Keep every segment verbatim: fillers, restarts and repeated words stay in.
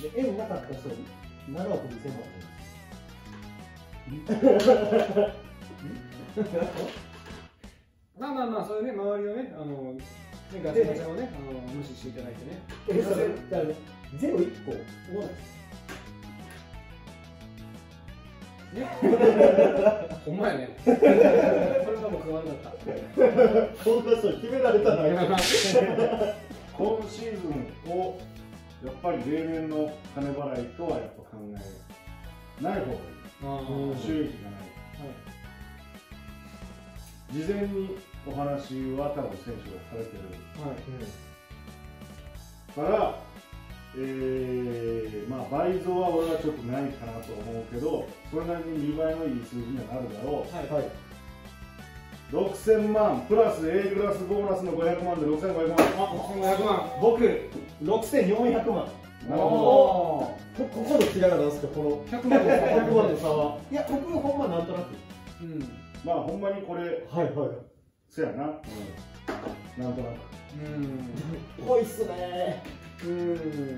で円なかった人ななおくにせんまんまあまあまあ、そういうね、周りのね、あの、ね、ガチャガチャをね、あの無視していただいてね。 え、それ、だからね、ゼロいっこ追わないです。 ね、ほんまやね。これはもう食わなかった。 こんな人決められたら今シーズンをやっぱり例年の金払いとはやっぱ考えない方がいい。収益がない。事前にお話は多分選手がされてる。はい、から、えー、まあ倍増は俺はちょっとないかなと思うけど、それなりに見栄えのいい数字にはなるだろう。はいはい、ろくせんまんプラス A クラスボーナスのごひゃくまんでろくせんごひゃくまん。 あ、ろくせんごひゃくまん。 僕ろくせんよんひゃくまん。 なるほど。ここの違いは何ですか、このひゃくまんの差ひゃくまんの差は。 いや、僕ほんまなんとなく。 うん。 まあほんまにこれ、 はいはい。 せやな。うん。なんとなく。 うん。 ぽいっすね。 うん。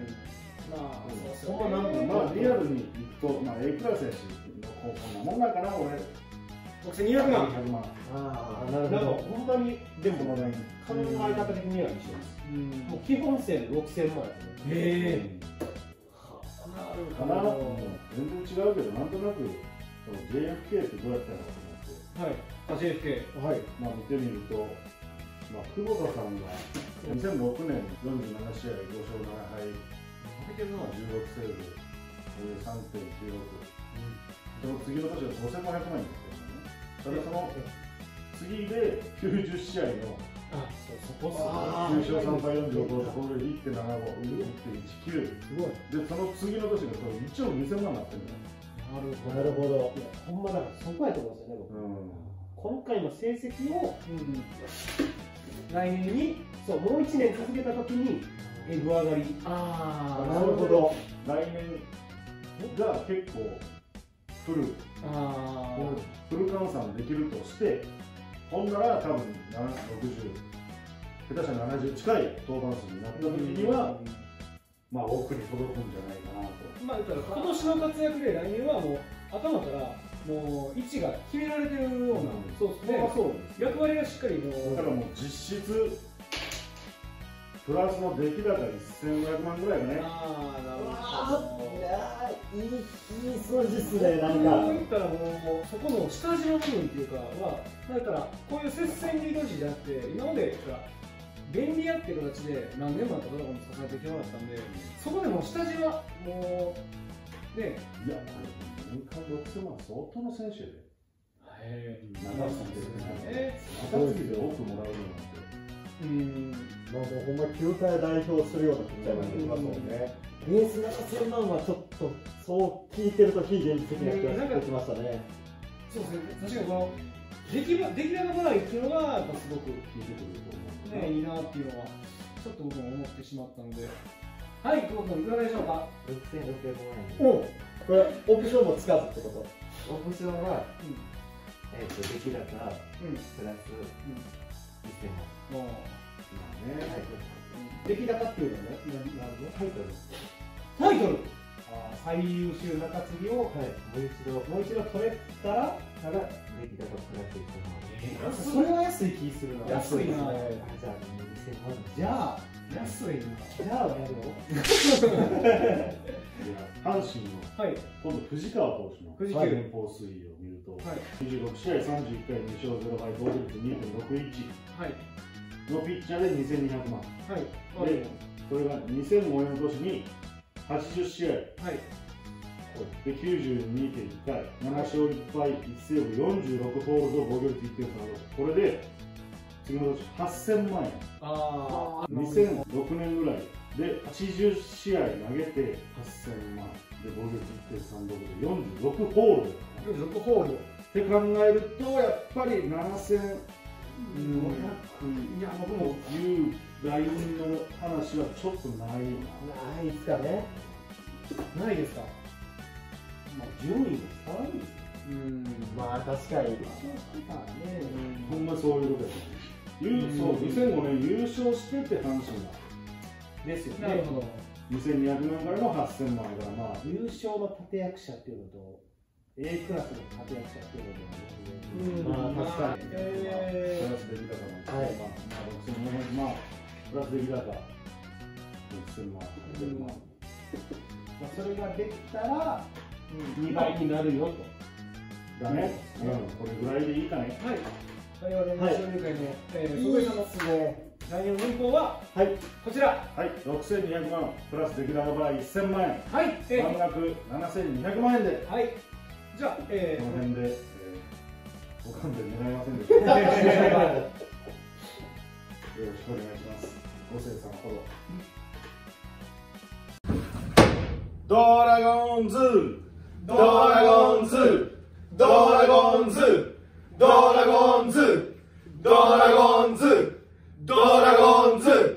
まあ、そうほんまなんか、まあリアルにいくと、まあ A クラスやし、こんなもんなんかな、俺。 ろくせんにひゃくまん。 ひゃくまん。 ああ、なるほど。なんかほんまに、でも考え方的には一緒です。もう基本線ろくせんまんやと思う。 へえ。 かな、全然違うけど、なんとなく ジェイエフケー ってどうやったのかと思って、 はい、ジェイエフケー、 はい、まあ見てみると、まあ、久保田さんがにせんろくねんよんじゅうななしあいごしょうななはい、じゅうろくセーブ、さんてんきゅうろく、その次の年はごせんごひゃくまんになってるんだね。ただその次できゅうじゅっしあいのあ、そこっすね。きゅうしょうさんぱいよんじゅうご、これ いってんななご、いってんいちきゅう。すごい。で、その次の年がこれいちおくにせんまんになってるんだよ。 なるほど。いや、ほんまだからそこやと思うんですよね、僕。うん、今回の成績を、うん、来年に、そう、もういちねん続けたときに、えぐ上がり。 ああ、なるほど。 来年が結構フル、あフル換算できるとして、ほんなら多分ろくじゅう、下手したらななじゅう近い登板数になった時には、まあ奥に届くんじゃないかなと。 まあ言ったら今年の活躍で来年はもう頭からもう位置が決められてるような、うん、そうですね。そう役割がしっかりもう。 だからもう実質プラスの出来高せんごひゃくまんぐらいがね。 ああ、なるほど。 いやー、いい、いい数字っすね、なんか。 言ったらもう、そこの下地の部分っていうかは、だからこういう接戦リード時じゃなくて、今まで便利屋っていう形で何年もドラゴンズ支えてきてもらったんで、そこでも下地はもう、ね。 いや、年間ろくせんまん相当の選手で。へえ、長すぎて、長すぎて多くもらうのなんて。 うん、まあもうほんま球界代表するようなピッチャーがいますもんね。ベースななせんまんはちょっとそう聞いてると非現実的な気がしてきましたね。 そうですね。確かにこの出来出来高払いっていうのがやっぱすごく効いてくると思うね、いいなっていうのはちょっと僕も思ってしまったんで。はい、久保君いかがでしょうか。 ろくせんろっぴゃくまんえん。 お、これオプションもつかずってこと？ オプションは、うん、えっと出来高、うん、プラス、うん、いっせんまん。 出来高っていうのはね、なるほど。タイトル。 タイトル。 ああ、最優秀中継ぎを、はい、もう一度、もう一度取れたら、ただ出来高プラスいっせんまん。 えー、それは安い気するな。 安いな。 じゃあにせんまん。 じゃあ安いな。 じゃあやるの？ 阪神の、はい、今度藤川投手の年俸推移を見ると、はい、にじゅうろくしあいさんじゅういっかいにしょうゼロはい防御率 にてんろくいち のピッチャーでにせんにひゃくまん、はい、でそれがにせんごねんの年にはちじゅっしあい、はい、できゅうじゅうにてんいっかいななしょういっぱいいちセーブよんじゅうろくホールド防御率 いってんさんろく、これで次の年はっせんまんえん、あにせんろくねんぐらいではちじゅっしあい投げてはっせんまんで防御率 いってんさんろく でよんじゅうろくホールドよんじゅうろくホールドって考えるとやっぱりななせんごひゃく、いや僕もいうラインの話はちょっとないよな。ないですかね。 ないですか。 まあ順位も変わるんですよ。 うん、まあ確かに。 ほんまそういうことです。そうにせんごねん優勝してて阪神がですよね。 なるほど。 にせんにひゃくまんからのはっせんまんやから、まあ優勝の立役者っていうのと A クラスの立役者っていうのと、 まあ確かに、 えプラス出来高のはいまあろくせんよんひゃくまんプラス出来高ろくせんまんはっせんまん、 まあそれができたらにばいになるよと。 だね、うん、これぐらいでいいかね。 はい。我々の収入会の、えー、 いいそのですね。 来年の年俸ははい。 こちら。 はい、ろくせんにひゃくまんプラス出来高バーせんまん円、 はい。えー満額ななせんにひゃくまん円で、 はい。じゃあ、えー、 この辺で、えー、おかんで狙いませんでした。よろしくお願いします。ご生さんフォロー。ドラゴンズドラゴンズドラゴンズドラゴンズドラゴンズドラゴンズ